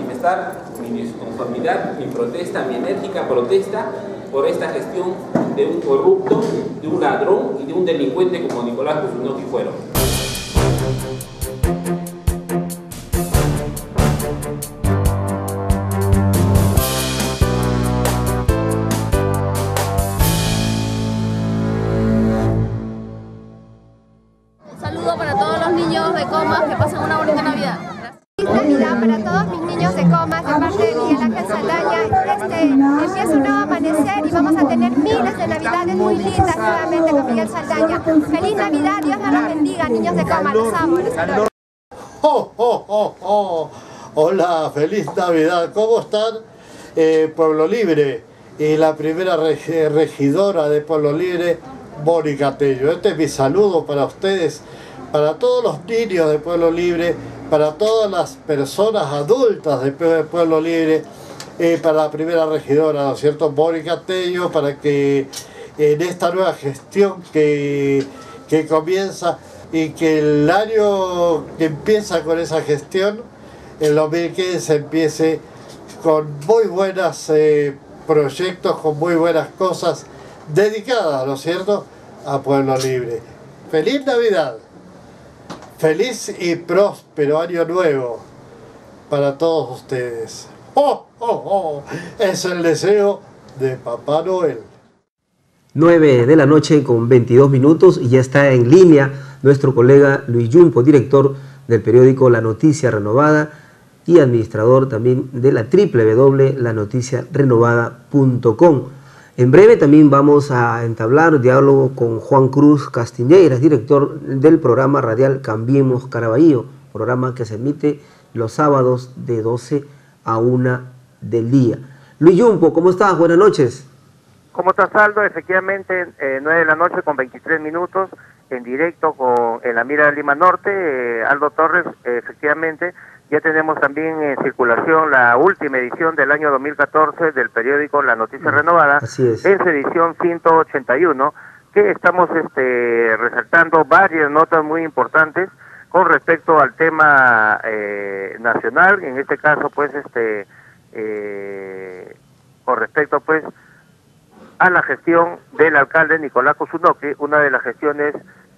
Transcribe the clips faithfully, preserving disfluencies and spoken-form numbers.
manifestar mi disconformidad, mi protesta, mi enérgica protesta por esta gestión de un corrupto, de un ladrón y de un delincuente como Nicolás Kusunoki fueron. Un saludo para todos los niños de Comas, que pasen una bonita Navidad. Feliz Navidad para todos mis niños de Comas, de parte de Miguel Ángel Saldaña. Este, empieza un nuevo amanecer y vamos a tener miles de Navidades muy lindas nuevamente con Miguel Saldaña. Feliz Navidad, Dios nos los bendiga, niños de Comas, los amo, los adoro. Oh, oh, oh, oh. Hola, feliz Navidad, ¿cómo están? Eh, Pueblo Libre y la primera reg regidora de Pueblo Libre, Mónica Tello. Este es mi saludo para ustedes, para todos los niños de Pueblo Libre, para todas las personas adultas de Pueblo Libre, eh, para la primera regidora, ¿no es cierto?, Mónica Tello, para que en esta nueva gestión que, que comienza y que el año que empieza con esa gestión, el dos mil quince, empiece con muy buenos eh, proyectos, con muy buenas cosas dedicadas, ¿no es cierto?, a Pueblo Libre. ¡Feliz Navidad! Feliz y próspero año nuevo para todos ustedes. ¡Oh, oh, oh! Es el deseo de Papá Noel. nueve de la noche con veintidós minutos y ya está en línea nuestro colega Luis Yumpo, director del periódico La Noticia Renovada y administrador también de la doble u doble u doble punto la noticia renovada punto com. En breve también vamos a entablar diálogo con Juan Cruz Castiñeiras, director del programa radial Cambiemos Caraballo, programa que se emite los sábados de doce a una del día. Luis Yumpo, ¿cómo estás? Buenas noches. ¿Cómo estás, Aldo? Efectivamente, eh, nueve de la noche con veintitrés minutos, en directo con en la Mira de Lima Norte, eh, Aldo Torres, eh, efectivamente. Ya tenemos también en circulación la última edición del año dos mil catorce del periódico La Noticia Renovada, Así es. en su edición ciento ochenta y uno, que estamos este, resaltando varias notas muy importantes con respecto al tema eh, nacional, en este caso pues este eh, con respecto pues a la gestión del alcalde Nicolás Kusunoki, una de las gestiones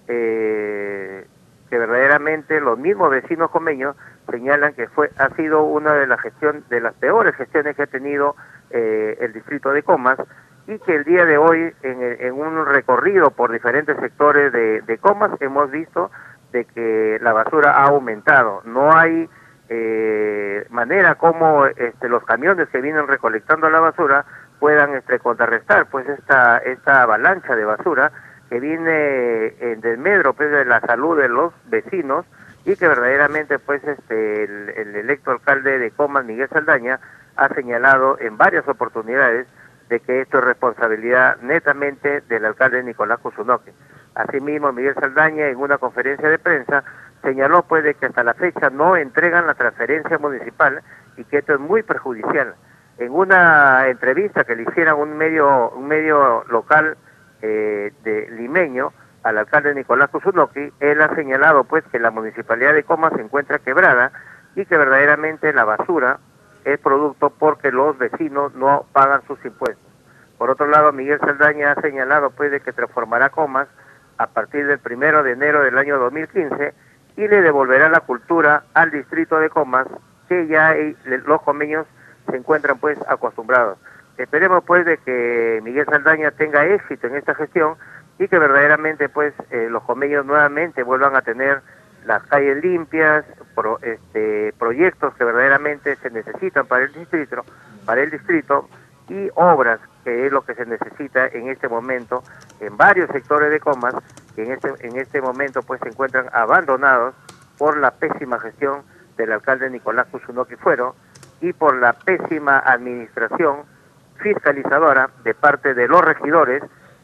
eh, que verdaderamente los mismos vecinos comeños señalan que fue ha sido una de las gestión de las peores gestiones que ha tenido eh, el distrito de Comas, y que el día de hoy en, en un recorrido por diferentes sectores de, de Comas hemos visto de que la basura ha aumentado. No hay eh, manera como este, los camiones que vienen recolectando la basura puedan este, contrarrestar pues esta esta avalancha de basura que viene en desmedro pues, de la salud de los vecinos, y que verdaderamente pues este el, el electo alcalde de Comas, Miguel Saldaña, ha señalado en varias oportunidades de que esto es responsabilidad netamente del alcalde Nicolás Kusunoki. Asimismo, Miguel Saldaña en una conferencia de prensa señaló pues de que hasta la fecha no entregan la transferencia municipal y que esto es muy perjudicial. En una entrevista que le hicieron un medio un medio local eh, de limeño al alcalde Nicolás Kusunoki, él ha señalado pues que la municipalidad de Comas se encuentra quebrada y que verdaderamente la basura es producto porque los vecinos no pagan sus impuestos. Por otro lado, Miguel Saldaña ha señalado pues de que transformará Comas a partir del primero de enero del año dos mil quince y le devolverá la cultura al distrito de Comas, que ya los comeños se encuentran pues acostumbrados. Esperemos pues de que Miguel Saldaña tenga éxito en esta gestión y que verdaderamente pues eh, los comeños nuevamente vuelvan a tener las calles limpias, pro, este, proyectos que verdaderamente se necesitan para el distrito, para el distrito y obras, que es lo que se necesita en este momento en varios sectores de Comas, que en este en este momento pues se encuentran abandonados por la pésima gestión del alcalde Nicolás Kusunoki Fuero y por la pésima administración fiscalizadora de parte de los regidores,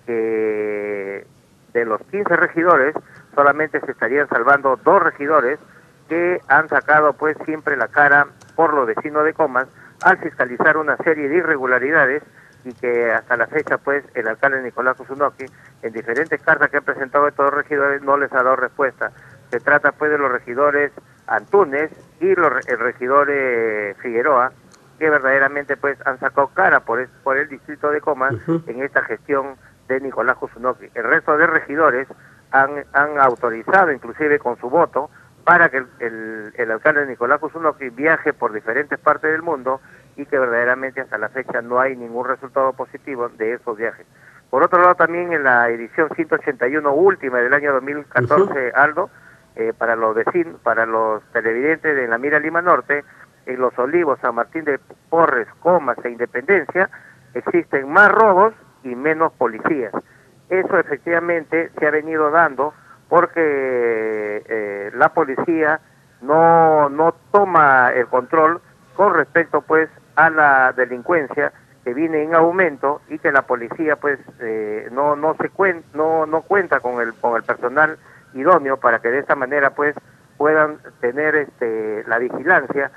que de los quince regidores solamente se estarían salvando dos regidores que han sacado pues siempre la cara por los vecinos de Comas al fiscalizar una serie de irregularidades, y que hasta la fecha pues el alcalde Nicolás Kusunoki en diferentes cartas que han presentado a estos regidores no les ha dado respuesta. Se trata pues de los regidores Antunes, y los, el regidor eh, Figueroa, que verdaderamente pues han sacado cara por, es, por el distrito de Comas uh-huh. en esta gestión de Nicolás Kusunoki. El resto de regidores han, han autorizado, inclusive con su voto, para que el, el, el alcalde Nicolás Kusunoki viaje por diferentes partes del mundo y que verdaderamente hasta la fecha no hay ningún resultado positivo de esos viajes. Por otro lado, también en la edición ciento ochenta y uno última del año dos mil catorce, uh-huh. Aldo, eh, para los vecinos, para los televidentes de la Mira Lima Norte, en Los Olivos, San Martín de Porres, Comas e Independencia, existen más robos y menos policías. Eso efectivamente se ha venido dando porque eh, la policía no, no toma el control con respecto pues a la delincuencia que viene en aumento y que la policía pues eh, no no se cuen, no no cuenta con el con el personal idóneo para que de esta manera pues puedan tener este la vigilancia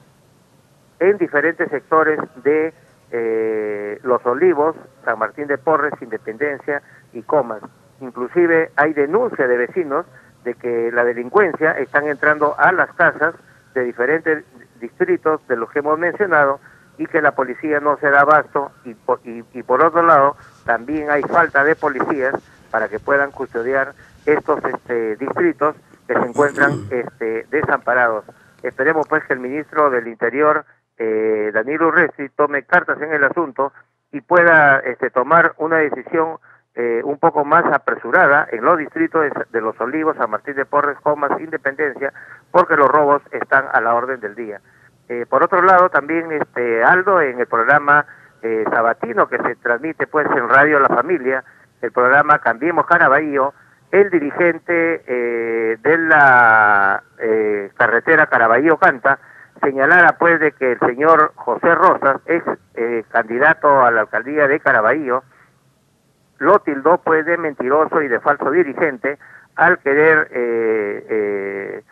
en diferentes sectores de eh, Los Olivos, San Martín de Porres, Independencia y Comas. Inclusive hay denuncia de vecinos de que la delincuencia están entrando a las casas de diferentes distritos de los que hemos mencionado y que la policía no se da abasto y por, y, y por otro lado también hay falta de policías para que puedan custodiar estos este, distritos que se encuentran este, desamparados. Esperemos pues que el ministro del Interior, eh, Danilo Urresti, tome cartas en el asunto y pueda este, tomar una decisión eh, un poco más apresurada en los distritos de, de Los Olivos, San Martín de Porres, Comas, Independencia, porque los robos están a la orden del día. Eh, por otro lado, también este Aldo, en el programa eh, sabatino que se transmite pues en Radio La Familia, el programa Cambiemos Caraballo, el dirigente eh, de la eh, carretera Caraballo-Canta señalara pues de que el señor José Rosas, ex eh, candidato a la alcaldía de Caraballo, lo tildó pues de mentiroso y de falso dirigente al querer eh, eh,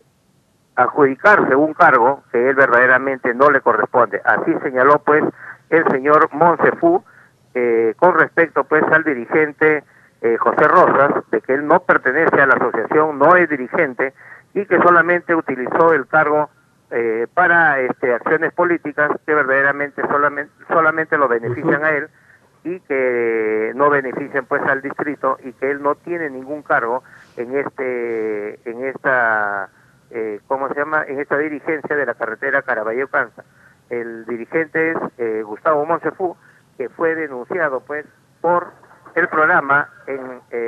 adjudicarse un cargo que él verdaderamente no le corresponde. Así señaló pues el señor Monsefú eh, con respecto pues al dirigente eh, José Rosas, de que él no pertenece a la asociación, no es dirigente y que solamente utilizó el cargo eh, para este, acciones políticas que verdaderamente solamente, solamente lo benefician a él y que no benefician pues al distrito y que él no tiene ningún cargo en este en esta eh, ¿cómo se llama? en esta dirigencia de la carretera Caraballo-Canta. El dirigente es eh, Gustavo Monsefú, que fue denunciado pues por el programa en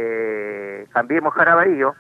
eh, Cambiemos Caraballo,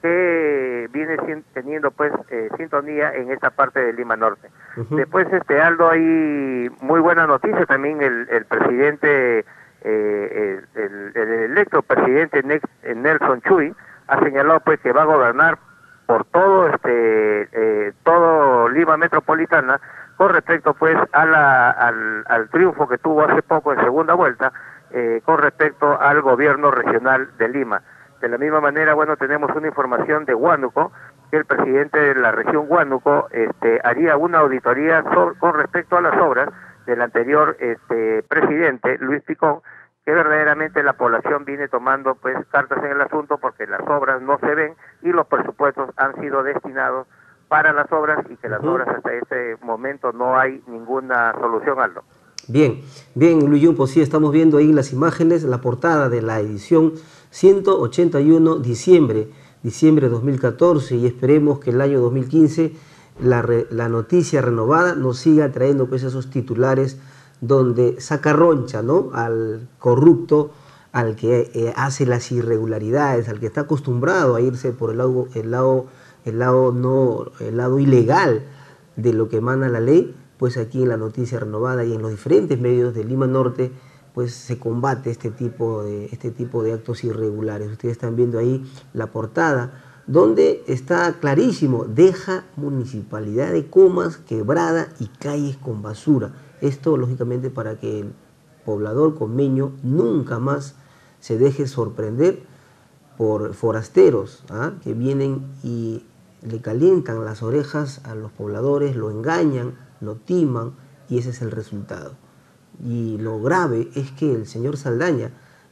que viene sin, teniendo pues eh, sintonía en esta parte de Lima Norte. Uh-huh. Después este Aldo, hay muy buena noticia también. El, el presidente eh, el, el, el electo presidente Nelson Chuy ha señalado pues que va a gobernar por todo este eh, todo Lima Metropolitana con respecto pues a la, al, al triunfo que tuvo hace poco en segunda vuelta eh, con respecto al gobierno regional de Lima. De la misma manera, bueno, tenemos una información de Huánuco, que el presidente de la región Huánuco este, haría una auditoría sobre, con respecto a las obras del anterior este, presidente, Luis Picón, que verdaderamente la población viene tomando pues cartas en el asunto porque las obras no se ven y los presupuestos han sido destinados para las obras y que las uh-huh. obras hasta este momento no hay ninguna solución, Aldo. Bien, bien, Luis Yumpo, sí, estamos viendo ahí las imágenes, la portada de la edición ciento ochenta y uno, diciembre, diciembre de dos mil catorce, y esperemos que el año dos mil quince la, re, la noticia renovada nos siga trayendo pues esos titulares donde saca roncha, ¿no?, al corrupto, al que eh, hace las irregularidades, al que está acostumbrado a irse por el lado, el lado, el lado, no, el lado ilegal de lo que emana la ley. Pues aquí en la noticia renovada y en los diferentes medios de Lima Norte, pues se combate este tipo de, este tipo de actos irregulares. Ustedes están viendo ahí la portada, donde está clarísimo: deja Municipalidad de Comas quebrada y calles con basura. Esto, lógicamente, para que el poblador comeño nunca más se deje sorprender por forasteros, ¿ah?, que vienen y le calientan las orejas a los pobladores, lo engañan, lo timan, y ese es el resultado. Y lo grave es que el señor Saldaña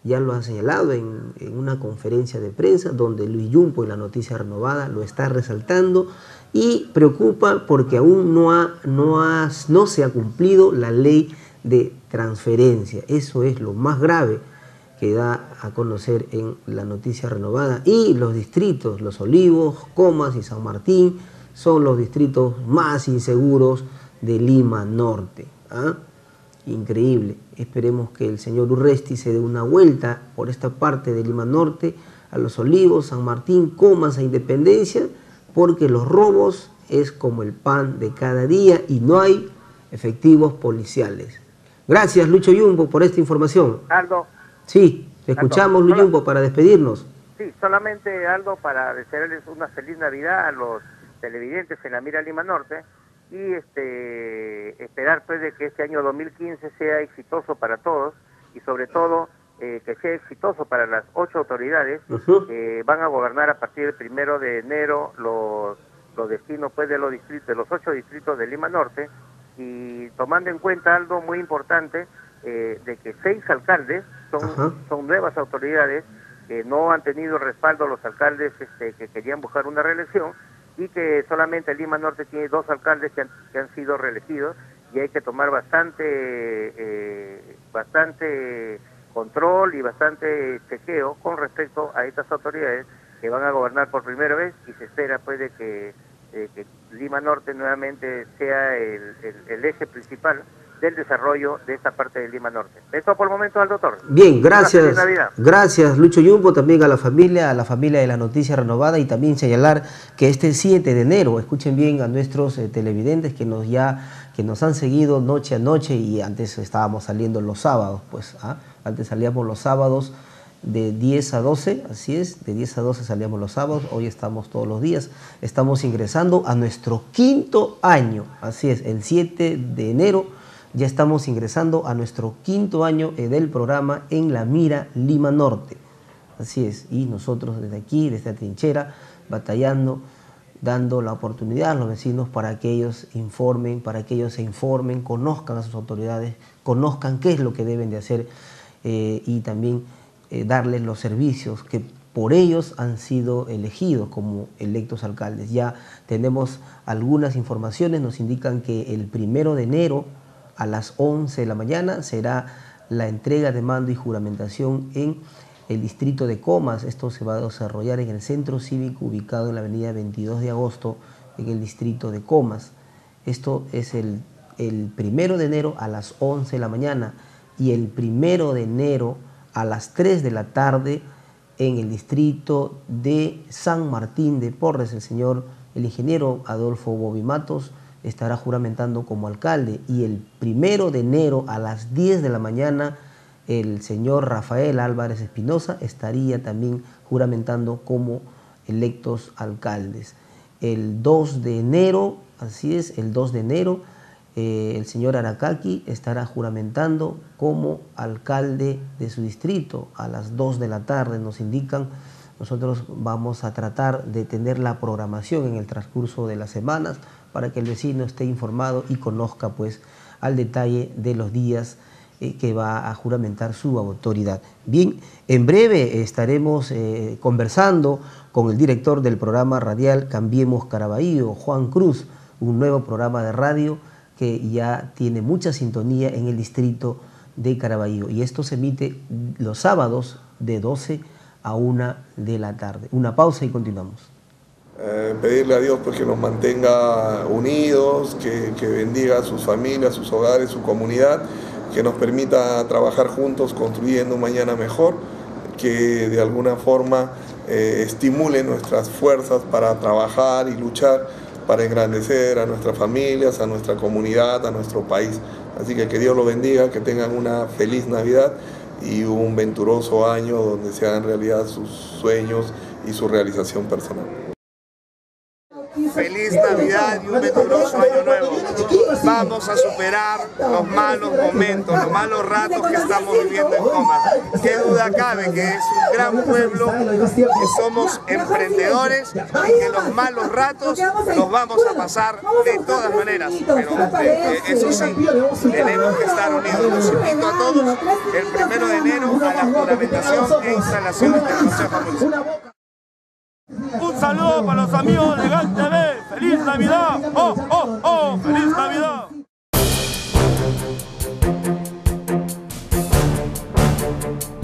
ya lo ha señalado en, en una conferencia de prensa donde Luis Yumpo en la Noticia Renovada lo está resaltando y preocupa porque aún no, ha, no, ha, no se ha cumplido la ley de transferencia. Eso es lo más grave que da a conocer en la Noticia Renovada. Y los distritos, Los Olivos, Comas y San Martín, son los distritos más inseguros de Lima Norte. ¿Ah? Increíble. Esperemos que el señor Urresti se dé una vuelta por esta parte de Lima Norte, a Los Olivos, San Martín, Comas e Independencia, porque los robos es como el pan de cada día y no hay efectivos policiales. Gracias, Lucho Yumpo, por esta información. Aldo. Sí, te escuchamos, Lucho Yumpo, para despedirnos. Sí, solamente, Aldo, para desearles una feliz Navidad a los televidentes en la Mira Lima Norte y este esperar pues de que este año dos mil quince sea exitoso para todos y sobre todo eh, que sea exitoso para las ocho autoridades uh-huh. que van a gobernar a partir del primero de enero los, los destinos pues de los distritos, de los ocho distritos de Lima Norte, y tomando en cuenta algo muy importante eh, de que seis alcaldes son, uh-huh. son nuevas autoridades que no han tenido respaldo los alcaldes este, que querían buscar una reelección, y que solamente Lima Norte tiene dos alcaldes que han, que han sido reelegidos, y hay que tomar bastante eh, bastante control y bastante chequeo con respecto a estas autoridades que van a gobernar por primera vez, y se espera pues de que, de que Lima Norte nuevamente sea el, el, el eje principal del desarrollo de esta parte de Lima Norte. Esto por el momento al doctor. Bien, gracias. Gracias, Lucho Yumpo, también a la familia, a la familia de la Noticia Renovada, y también señalar que este siete de enero, escuchen bien a nuestros eh, televidentes que nos ya que nos han seguido noche a noche, y antes estábamos saliendo los sábados, pues, ¿ah? Antes salíamos los sábados de diez a doce, así es, de diez a doce salíamos los sábados, hoy estamos todos los días, estamos ingresando a nuestro quinto año, así es, el siete de enero, ya estamos ingresando a nuestro quinto año del programa en la Mira Lima Norte. Así es, y nosotros desde aquí, desde la trinchera, batallando, dando la oportunidad a los vecinos para que ellos informen, para que ellos se informen, conozcan a sus autoridades, conozcan qué es lo que deben de hacer eh, y también eh, darles los servicios que por ellos han sido elegidos como electos alcaldes. Ya tenemos algunas informaciones, nos indican que el primero de enero, a las once de la mañana será la entrega de mando y juramentación en el distrito de Comas. Esto se va a desarrollar en el centro cívico ubicado en la avenida veintidós de agosto, en el distrito de Comas. Esto es el, el primero de enero a las once de la mañana, y el primero de enero a las tres de la tarde en el distrito de San Martín de Porres. El señor, el ingeniero Adolfo Bobby Matos, estará juramentando como alcalde, y el primero de enero a las diez de la mañana el señor Rafael Álvarez Espinosa estaría también juramentando como electos alcaldes. El dos de enero, así es, el dos de enero eh, el señor Aracaki estará juramentando como alcalde de su distrito a las dos de la tarde, nos indican. Nosotros vamos a tratar de tener la programación en el transcurso de las semanas para que el vecino esté informado y conozca pues al detalle de los días eh, que va a juramentar su autoridad. Bien, en breve estaremos eh, conversando con el director del programa radial Cambiemos Caraballo, Juan Cruz, un nuevo programa de radio que ya tiene mucha sintonía en el distrito de Caraballo, y esto se emite los sábados de doce a una de la tarde. Una pausa y continuamos. Eh, pedirle a Dios pues, que nos mantenga unidos, que, que bendiga a sus familias, sus hogares, su comunidad, que nos permita trabajar juntos construyendo un mañana mejor, que de alguna forma eh, estimule nuestras fuerzas para trabajar y luchar para engrandecer a nuestras familias, a nuestra comunidad, a nuestro país. Así que que Dios los bendiga, que tengan una feliz Navidad y un venturoso año donde se hagan realidad sus sueños y su realización personal. feliz Navidad y un venturoso año nuevo. Vamos a superar los malos momentos, los malos ratos que estamos viviendo en Comas. Qué duda cabe que es un gran pueblo, que somos emprendedores y que los malos ratos los vamos a pasar de todas maneras. Pero eh, eso sí, tenemos que estar unidos. Los invito a todos el primero de enero a la juramentación e instalación del Consejo Municipal. Un saludo para los amigos de GAL T V. ¡Feliz Navidad! ¡Oh, oh, oh! ¡Feliz Navidad!